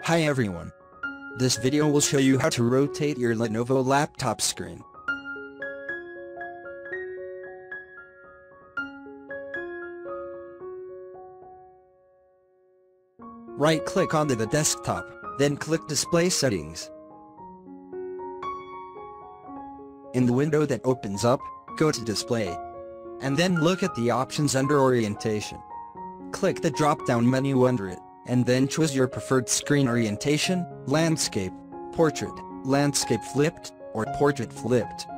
Hi everyone. This video will show you how to rotate your Lenovo laptop screen. Right-click onto the desktop, then click Display Settings. In the window that opens up, go to Display, and then look at the options under Orientation. Click the drop-down menu under it, and then choose your preferred screen orientation: landscape, portrait, landscape flipped, or portrait flipped.